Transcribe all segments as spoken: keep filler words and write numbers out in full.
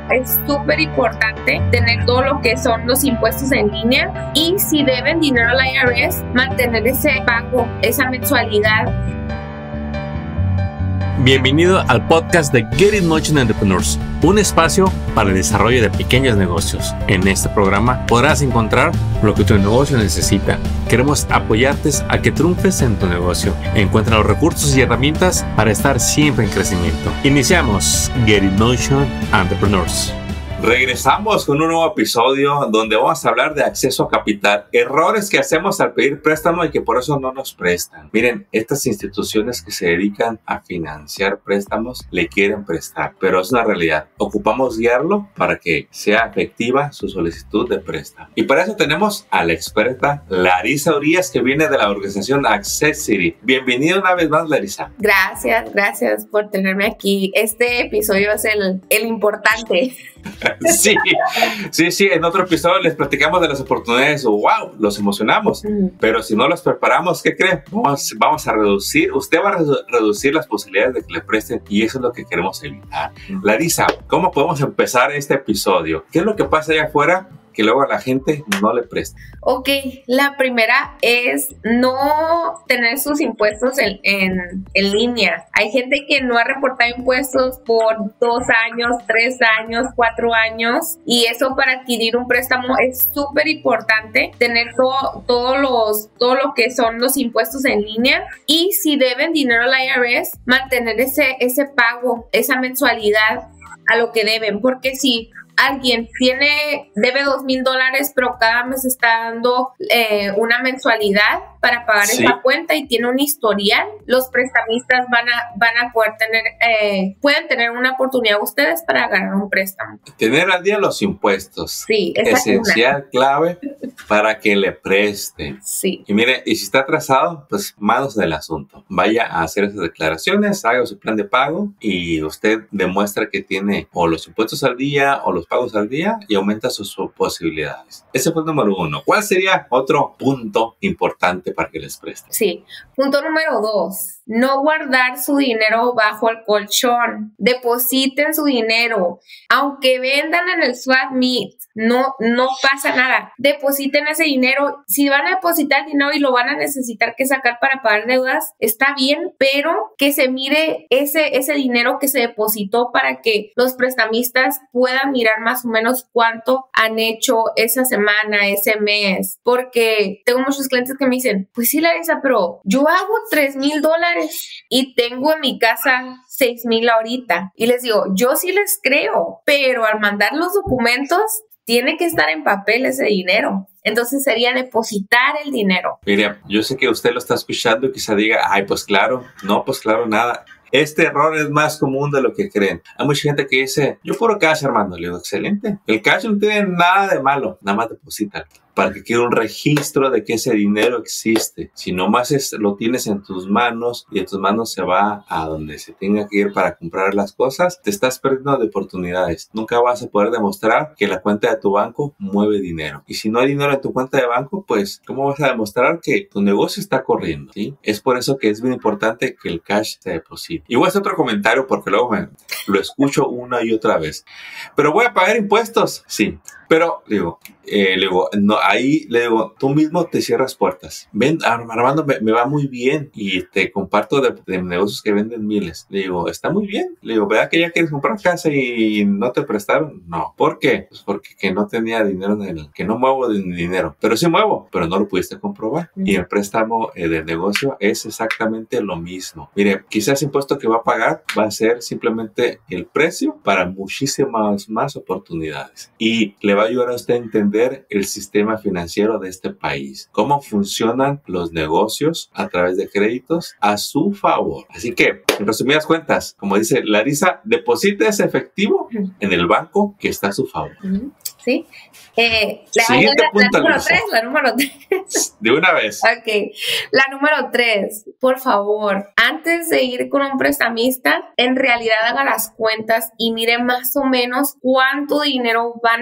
es súper importante tener todo lo que son los impuestos en línea y si deben dinero al I R S, mantener ese pago, esa mensualidad. Bienvenido al podcast de Get It Motion Entrepreneurs, un espacio para el desarrollo de pequeños negocios. En este programa podrás encontrar lo que tu negocio necesita. Queremos apoyarte a que triunfes en tu negocio. Encuentra los recursos y herramientas para estar siempre en crecimiento. Iniciamos Get It Motion Entrepreneurs. Regresamos con un nuevo episodio donde vamos a hablar de acceso a capital, errores que hacemos al pedir préstamo y que por eso no nos prestan. Miren, estas instituciones que se dedican a financiar préstamos le quieren prestar, pero es una realidad. Ocupamos guiarlo para que sea efectiva su solicitud de préstamo. Y para eso tenemos a la experta Larisa Urias, que viene de la organización Accessity. Bienvenida una vez más, Larisa. Gracias, gracias por tenerme aquí. Este episodio es el, el importante. Sí, sí, sí, en otro episodio les platicamos de las oportunidades, wow, los emocionamos, mm. pero si no los preparamos, ¿qué creen? Vamos, vamos a reducir, usted va a reducir las posibilidades de que le presten y eso es lo que queremos evitar. Mm. Larisa, ¿cómo podemos empezar este episodio? ¿Qué es lo que pasa allá afuera que luego a la gente no le presta? Ok, la primera es no tener sus impuestos en, en, en línea. Hay gente que no ha reportado impuestos por dos años, tres años, cuatro años y eso para adquirir un préstamo es súper importante tener todo, todos los, todo lo que son los impuestos en línea y si deben dinero al I R S, mantener ese, ese pago, esa mensualidad a lo que deben, porque si alguien tiene, debe dos mil dólares, pero cada mes está dando eh, una mensualidad para pagar sí. esa cuenta y tiene un historial, los prestamistas van a, van a poder tener, eh, pueden tener una oportunidad ustedes para ganar un préstamo. Tener al día los impuestos. Sí, esencial, una. clave para que le presten. Sí. Y mire, y si está atrasado, pues manos del asunto. Vaya a hacer esas declaraciones, haga su plan de pago y usted demuestra que tiene o los impuestos al día o los pagos al día y aumenta sus, sus posibilidades. Ese fue el número uno. ¿Cuál sería otro punto importante para que les presten? Sí. Punto número dos. No guardar su dinero bajo el colchón. Depositen su dinero. Aunque vendan en el swap meet, no, no pasa nada. Depositen ese dinero. Si van a depositar el dinero y lo van a necesitar que sacar para pagar deudas, está bien, pero que se mire ese, ese dinero que se depositó para que los prestamistas puedan mirar más o menos cuánto han hecho esa semana, ese mes. Porque tengo muchos clientes que me dicen, pues sí, Larisa, pero yo hago tres mil dólares y tengo en mi casa seis mil ahorita. Y les digo, yo sí les creo, pero al mandar los documentos, tiene que estar en papel ese dinero. Entonces sería depositar el dinero. Mire, yo sé que usted lo está escuchando y quizá diga, ay, pues claro, no, pues claro, nada. Este error es más común de lo que creen. Hay mucha gente que dice, yo puro cash, hermano. Le digo, excelente. El cash no tiene nada de malo, nada más deposita. Para que quede un registro de que ese dinero existe. Si nomás es, lo tienes en tus manos y en tus manos se va a donde se tenga que ir para comprar las cosas, te estás perdiendo de oportunidades. Nunca vas a poder demostrar que la cuenta de tu banco mueve dinero. Y si no hay dinero en tu cuenta de banco, pues, ¿cómo vas a demostrar que tu negocio está corriendo? ¿Sí? Es por eso que es bien importante que el cash se deposite. Y voy a hacer otro comentario porque luego me, lo escucho una y otra vez. Pero voy a pagar impuestos. Sí. Pero, digo, eh, le digo, no, ahí le digo, tú mismo te cierras puertas. Ven, Armando, me, me va muy bien y te comparto de, de negocios que venden miles. Le digo, está muy bien. Le digo, ¿verdad que ya quieres comprar casa y no te prestaron? No. ¿Por qué? Pues porque que no tenía dinero en el, que no muevo de dinero. Pero sí muevo, pero no lo pudiste comprobar. Mm. Y el préstamo eh, del negocio es exactamente lo mismo. Mire, quizás el impuesto que va a pagar va a ser simplemente el precio para muchísimas más oportunidades. Y le va a ayudar a usted a entender el sistema financiero de este país, cómo funcionan los negocios a través de créditos a su favor. Así que, en resumidas cuentas, como dice Larisa, deposite ese efectivo en el banco que está a su favor. ¿Sí? Eh, la, Siguiente la, punto, la número Larisa. tres, la número tres. De una vez. Ok, la número tres, por favor, antes de ir con un prestamista, en realidad haga las cuentas y mire más o menos cuánto dinero va a necesitar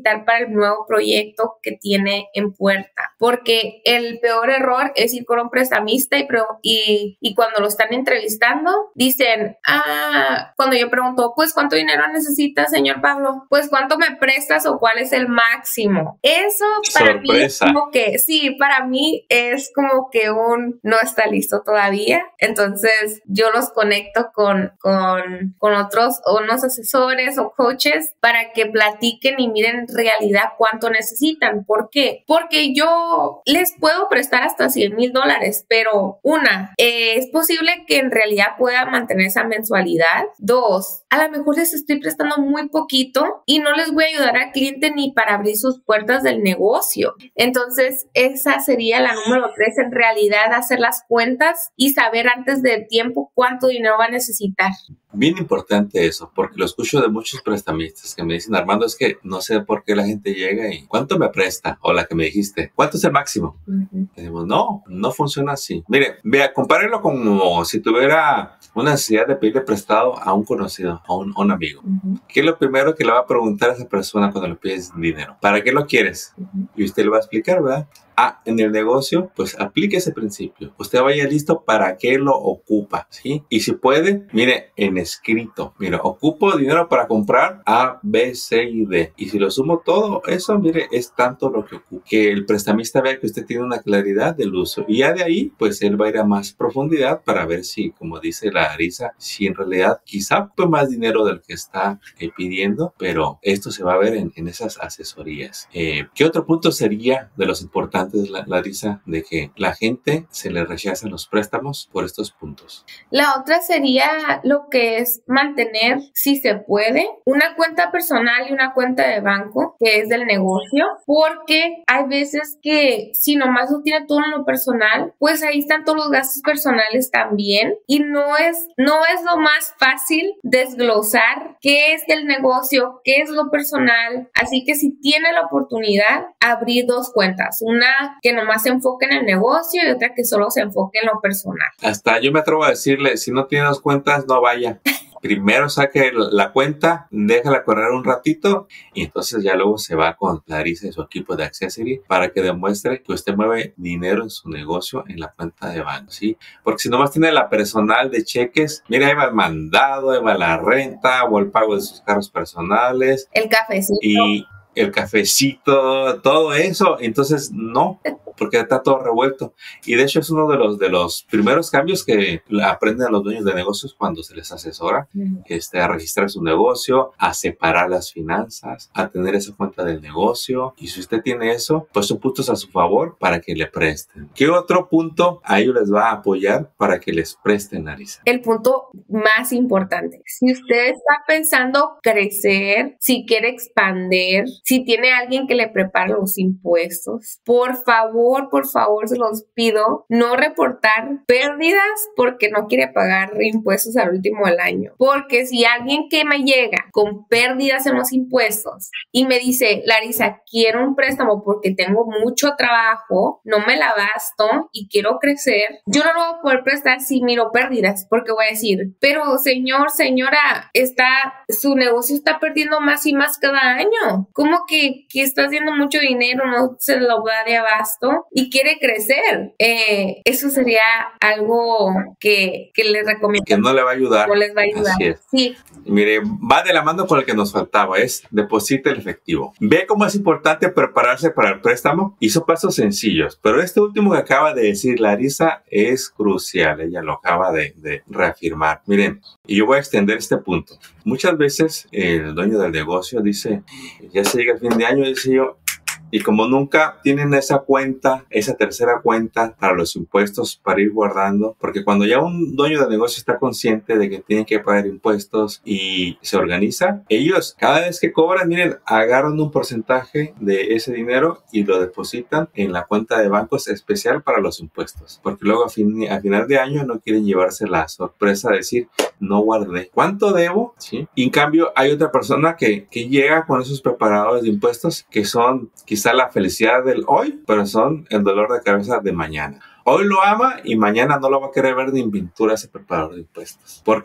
necesitar para el nuevo proyecto que tiene en puerta. Porque el peor error es ir con un prestamista y, y, y cuando lo están entrevistando, dicen, ah, cuando yo pregunto, pues, ¿cuánto dinero necesitas, señor Pablo? Pues, ¿cuánto me prestas o cuál es el máximo? Eso para Sorpresa. mí es como que, sí, para mí es como que un no está listo todavía. Entonces, yo los conecto con, con, con otros, unos asesores o coaches para que platiquen y miren en realidad cuánto necesitan. ¿Por qué? Porque yo les puedo prestar hasta cien mil dólares, pero una, eh, es posible que en realidad pueda mantener esa mensualidad. Dos, a lo mejor les estoy prestando muy poquito y no les voy a ayudar al cliente ni para abrir sus puertas del negocio. Entonces, esa sería la número tres, en realidad hacer las cuentas y saber antes del tiempo cuánto dinero va a necesitar. Bien importante eso, porque lo escucho de muchos prestamistas que me dicen, Armando, es que no sé por qué la gente llega y ¿cuánto me presta? O la que me dijiste, ¿cuánto es el máximo? Uh-huh. Y decimos, no, no funciona así. Mire, vea, compárelo como si tuviera una necesidad de pedirle prestado a un conocido, a un, a un amigo. Uh-huh. ¿Qué es lo primero que le va a preguntar a esa persona cuando le pides dinero? ¿Para qué lo quieres? Uh-huh. Y usted le va a explicar, ¿verdad? Ah, en el negocio, pues aplique ese principio. Usted vaya listo para qué lo ocupa, ¿sí? Y si puede, mire, en escrito. Mire, ocupo dinero para comprar A, B, C y D. Y si lo sumo todo, eso, mire, es tanto lo que ocupa. Que el prestamista vea que usted tiene una claridad del uso. Y ya de ahí, pues él va a ir a más profundidad para ver si, como dice la Arisa, si en realidad quizá ocupe más dinero del que está eh, pidiendo, pero esto se va a ver en, en esas asesorías. Eh, ¿Qué otro punto sería de los importantes? La, Larisa, de que la gente se le rechazan los préstamos por estos puntos. La otra sería lo que es mantener, si se puede, una cuenta personal y una cuenta de banco que es del negocio, porque hay veces que si nomás lo tiene todo en lo personal, pues ahí están todos los gastos personales también y no es, no es lo más fácil desglosar qué es del negocio, qué es lo personal. Así que si tiene la oportunidad, abrir dos cuentas, una que nomás se enfoque en el negocio y otra que solo se enfoque en lo personal. Hasta yo me atrevo a decirle, si no tiene dos cuentas, no vaya. Primero saque la cuenta, déjala correr un ratito y entonces ya luego se va con Larisa y su equipo de Accessory para que demuestre que usted mueve dinero en su negocio en la cuenta de banco, ¿sí? Porque si nomás tiene la personal de cheques, mira, ahí va el mandado, ahí va la renta o el pago de sus carros personales. El cafecito. Y el cafecito, todo eso. Entonces, no, porque está todo revuelto. Y de hecho es uno de los, de los primeros cambios que aprenden a los dueños de negocios cuando se les asesora, uh-huh. este, a registrar su negocio, a separar las finanzas, a tener esa cuenta del negocio. Y si usted tiene eso, pues son puntos a su favor para que le presten. ¿Qué otro punto a ellos les va a apoyar para que les presten, Larisa? El punto más importante. Si usted está pensando crecer, si quiere expandir, si tiene alguien que le prepare los impuestos, por favor, por favor, se los pido, no reportar pérdidas porque no quiere pagar impuestos al último del año. Porque si alguien que me llega con pérdidas en los impuestos y me dice, Larisa, quiero un préstamo porque tengo mucho trabajo, no me la gasto y quiero crecer, yo no lo voy a poder prestar si miro pérdidas, porque voy a decir, pero señor, señora, está, su negocio está perdiendo más y más cada año. ¿Cómo que, que está haciendo mucho dinero, no se lo da de abasto y quiere crecer? Eh, eso sería algo que, que les recomiendo. Que no le va a ayudar. No les va a ayudar. Así es. Sí. Mire, va de la mano con el que nos faltaba, es deposite el efectivo. Ve cómo es importante prepararse para el préstamo. Hizo pasos sencillos, pero este último que acaba de decir Larisa es crucial. Ella lo acaba de, de reafirmar. Miren, y yo voy a extender este punto. Muchas veces el dueño del negocio dice, ya se llega el fin de año, dice yo, y como nunca tienen esa cuenta, esa tercera cuenta para los impuestos para ir guardando, porque cuando ya un dueño de negocio está consciente de que tiene que pagar impuestos y se organiza, ellos cada vez que cobran, miren, agarran un porcentaje de ese dinero y lo depositan en la cuenta de bancos especial para los impuestos, porque luego a, fin, a final de año no quieren llevarse la sorpresa de decir, no guardé. ¿Cuánto debo? ¿Sí? Y en cambio hay otra persona que, que llega con esos preparadores de impuestos que son quizá la felicidad del hoy, pero son el dolor de cabeza de mañana. Hoy lo ama y mañana no lo va a querer ver ni en pintura ese preparador de impuestos. Porque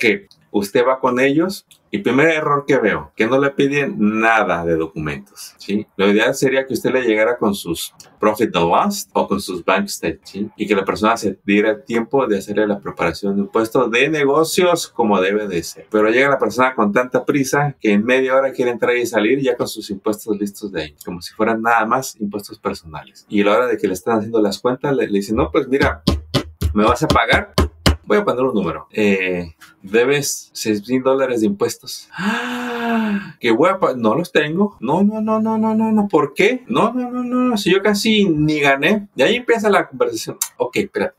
usted va con ellos y primer error que veo, que no le piden nada de documentos, ¿sí? Lo ideal sería que usted le llegara con sus profit and loss o con sus bank statements, ¿sí? Y que la persona se diera el tiempo de hacerle la preparación de impuestos de negocios como debe de ser. Pero llega la persona con tanta prisa que en media hora quiere entrar y salir ya con sus impuestos listos de ahí, como si fueran nada más impuestos personales. Y a la hora de que le están haciendo las cuentas, le, le dicen, no, pues mira, ¿me vas a pagar? Voy a poner un número. Eh, debes seis mil dólares de impuestos. Ah, que voy a pagar. No los tengo. No, no, no, no, no, no, no. ¿Por qué? No, no, no, no. Si yo casi ni gané. Y ahí empieza la conversación. Ok, espérate.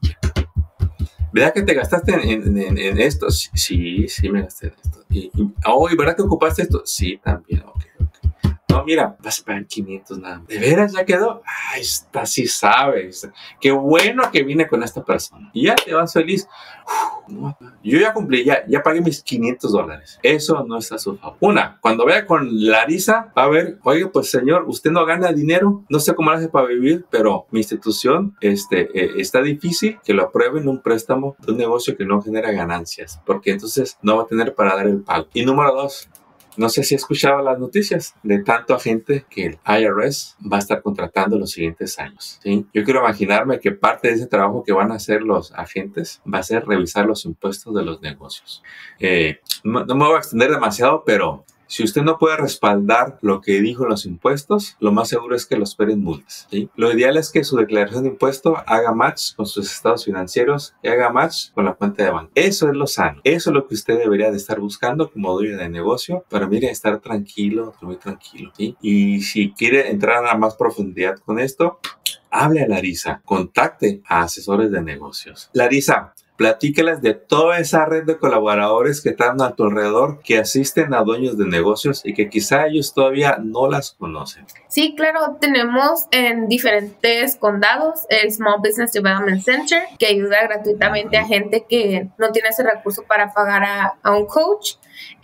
¿Verdad que te gastaste en, en, en esto? Sí, sí, sí me gasté en esto. Y, y, oh, ¿y verdad que ocupaste esto? Sí, también. Ok. No, mira, vas a pagar quinientos nada más. ¿De veras ya quedó? Ay, esta sí sabes. Qué bueno que vine con esta persona. Y ya te vas feliz. Uf, no, yo ya cumplí, ya, ya pagué mis quinientos dólares. Eso no está a su favor. Una, cuando vaya con Larisa, va a ver, oye, pues señor, usted no gana dinero. No sé cómo lo hace para vivir, pero mi institución este, eh, está difícil que lo aprueben un préstamo de un negocio que no genera ganancias. Porque entonces no va a tener para dar el pago. Y número dos, no sé si escuchaba las noticias de tanto agente que el I R S va a estar contratando los siguientes años, ¿sí? Yo quiero imaginarme que parte de ese trabajo que van a hacer los agentes va a ser revisar los impuestos de los negocios. Eh, no, no me voy a extender demasiado, pero si usted no puede respaldar lo que dijo en los impuestos, lo más seguro es que lo esperen multas, ¿sí? Lo ideal es que su declaración de impuesto haga match con sus estados financieros y haga match con la cuenta de banco. Eso es lo sano. Eso es lo que usted debería de estar buscando como dueño de negocio para, mire, estar tranquilo, muy tranquilo, ¿sí? Y si quiere entrar a más profundidad con esto, hable a Larisa. Contacte a asesores de negocios. Larisa, platícales de toda esa red de colaboradores que están a tu alrededor, que asisten a dueños de negocios y que quizá ellos todavía no las conocen. Sí, claro, tenemos en diferentes condados el Small Business Development Center, que ayuda gratuitamente a gente que no tiene ese recurso para pagar a, a un coach.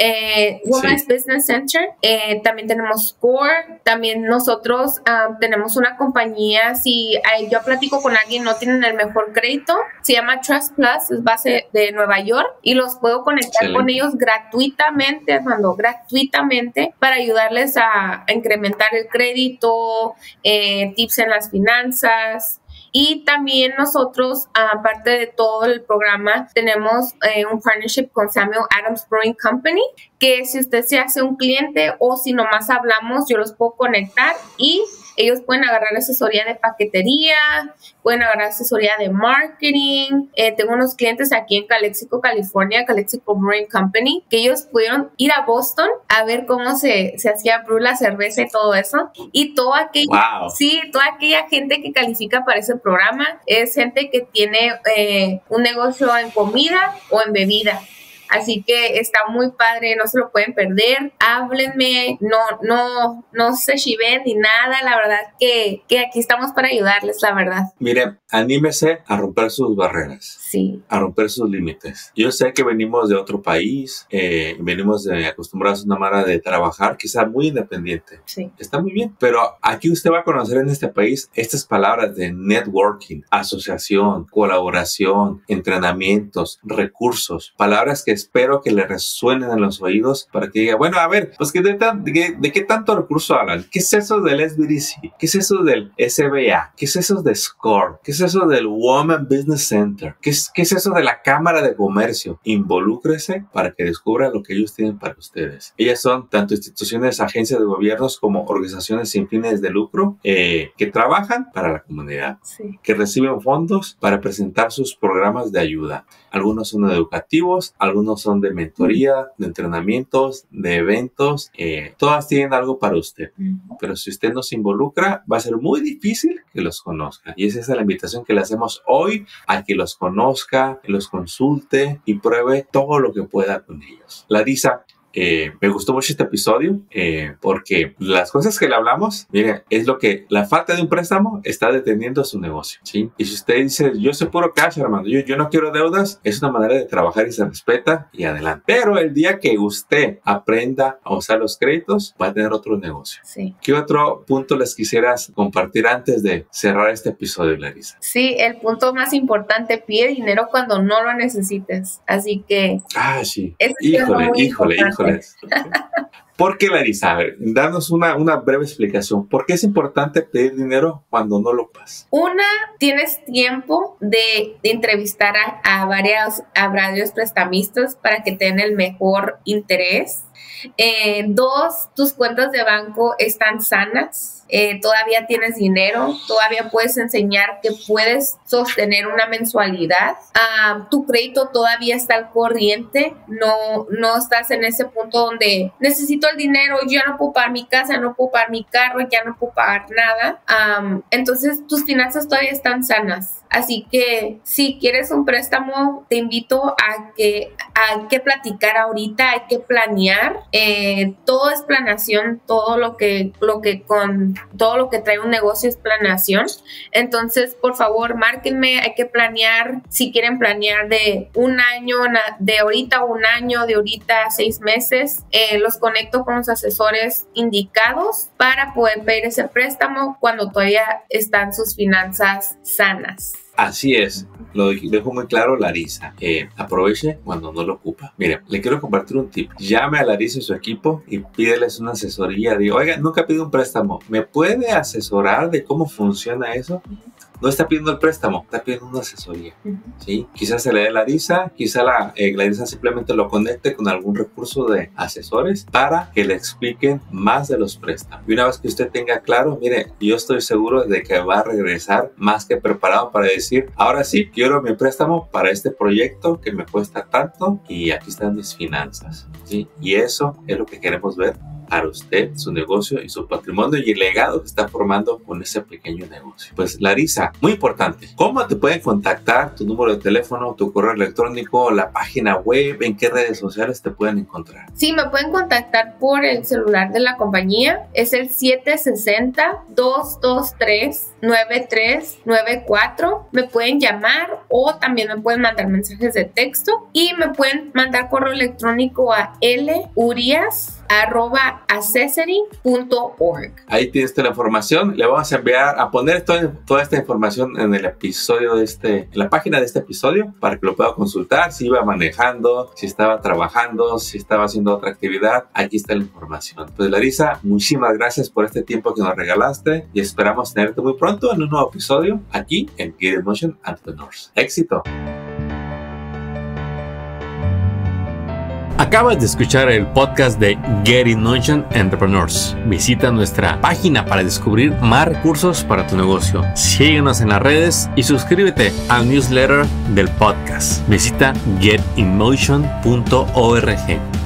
Eh, Women's sí. Business Center, eh, también tenemos Score, también nosotros um, tenemos una compañía, si eh, yo platico con alguien no tienen el mejor crédito, se llama Trust Plus, es base de Nueva York y los puedo conectar Excelente. Con ellos gratuitamente, Armando, gratuitamente para ayudarles a, a incrementar el crédito, eh, tips en las finanzas. Y también nosotros, aparte de todo el programa, tenemos eh, un partnership con Samuel Adams Brewing Company, que si usted se hace un cliente o si nomás hablamos, yo los puedo conectar y ellos pueden agarrar asesoría de paquetería, pueden agarrar asesoría de marketing. Eh, tengo unos clientes aquí en Calexico, California, Calexico Brewing Company, que ellos pudieron ir a Boston a ver cómo se, se hacía brew la cerveza y todo eso. Y toda aquella, wow. sí, toda aquella gente que califica para ese programa es gente que tiene eh, un negocio en comida o en bebida. Así que está muy padre, no se lo pueden perder. Háblenme, no, no, no se chiven ni nada. La verdad que, que aquí estamos para ayudarles, la verdad. Mire, anímese a romper sus barreras. Sí. A romper sus límites. Yo sé que venimos de otro país, eh, venimos de acostumbrados a una manera de trabajar, quizá muy independiente. Sí. Está muy bien. Pero aquí usted va a conocer en este país estas palabras de networking, asociación, colaboración, entrenamientos, recursos, palabras que espero que le resuenen en los oídos para que diga, bueno, a ver, pues ¿de, tan, de, de qué tanto recurso hablan? ¿Qué es eso del S B D C? ¿Qué es eso del S B A? ¿Qué es eso de Score? ¿Qué es eso del Women Business Center? ¿Qué es, qué es eso de la Cámara de Comercio? Involúcrese para que descubra lo que ellos tienen para ustedes. Ellas son tanto instituciones, agencias de gobiernos como organizaciones sin fines de lucro eh, que trabajan para la comunidad, sí. que reciben fondos para presentar sus programas de ayuda. Algunos son educativos, algunos son de mentoría, de entrenamientos, de eventos. Eh, todas tienen algo para usted. Uh-huh. Pero si usted no se involucra, va a ser muy difícil que los conozca. Y esa es la invitación que le hacemos hoy a que los conozca, que los consulte y pruebe todo lo que pueda con ellos. Larisa, eh, me gustó mucho este episodio eh, porque las cosas que le hablamos, mire, es lo que la falta de un préstamo está deteniendo su negocio, ¿sí? Y si usted dice, yo soy puro cash, hermano, yo, yo no quiero deudas, es una manera de trabajar y se respeta y adelante. Pero el día que usted aprenda a usar los créditos, va a tener otro negocio. Sí. ¿Qué otro punto les quisieras compartir antes de cerrar este episodio, Larisa? Sí, el punto más importante, pide dinero cuando no lo necesites. Así que... Ah, sí. Es híjole, híjole, híjole. ¿Por qué, Larisa? A ver, danos una, una breve explicación. ¿Por qué es importante pedir dinero cuando no lo ocupas? Una, tienes tiempo de, de entrevistar a, a, varios, a varios prestamistas para que te den el mejor interés. Eh, dos, tus cuentas de banco están sanas. Eh, todavía tienes dinero, todavía puedes enseñar que puedes sostener una mensualidad. Uh, tu crédito todavía está al corriente, no, no estás en ese punto donde necesito el dinero, yo no puedo pagar mi casa, no puedo pagar mi carro, ya no puedo pagar nada. Um, entonces tus finanzas todavía están sanas. Así que si quieres un préstamo, te invito a que hay que platicar ahorita, hay que planear. Eh, todo es planeación, todo lo que, lo que con todo lo que trae un negocio es planeación. Entonces, por favor, márquenme, hay que planear. Si quieren planear de un año, de ahorita un año, de ahorita a seis meses, eh, los conecto con los asesores indicados para poder pedir ese préstamo cuando todavía están sus finanzas sanas. Así es, lo dejo muy claro, Larisa. Eh, aproveche cuando no lo ocupa. Mire, le quiero compartir un tip. Llame a Larisa y su equipo y pídeles una asesoría. Digo, oiga, nunca pido un préstamo. ¿Me puede asesorar de cómo funciona eso? No está pidiendo el préstamo, está pidiendo una asesoría, ¿sí? Quizás se le dé Larisa, quizás la, eh, Larisa simplemente lo conecte con algún recurso de asesores para que le expliquen más de los préstamos. Y una vez que usted tenga claro, mire, yo estoy seguro de que va a regresar más que preparado para decir, ahora sí, quiero mi préstamo para este proyecto que me cuesta tanto y aquí están mis finanzas, ¿sí? Y eso es lo que queremos ver para usted, su negocio y su patrimonio y el legado que está formando con ese pequeño negocio. Pues Larisa, muy importante, ¿cómo te pueden contactar? Tu número de teléfono, tu correo electrónico, la página web, ¿en qué redes sociales te pueden encontrar? Sí, me pueden contactar por el celular de la compañía, es el siete seis cero, dos dos tres, nueve tres nueve cuatro. Me pueden llamar o también me pueden mandar mensajes de texto y me pueden mandar correo electrónico a lurias arroba accessory punto org. Ahí tienes toda la información. Le vamos a enviar a poner toda, toda esta información en el episodio de este, en la página de este episodio para que lo pueda consultar. Si iba manejando, si estaba trabajando, si estaba haciendo otra actividad, aquí está la información. Pues Larisa, muchísimas gracias por este tiempo que nos regalaste y esperamos tenerte muy pronto en un nuevo episodio aquí en Get in Motion Entrepreneurs. ¡Éxito! Acabas de escuchar el podcast de Get in Motion Entrepreneurs. Visita nuestra página para descubrir más recursos para tu negocio. Síguenos en las redes y suscríbete al newsletter del podcast. Visita get in motion punto org.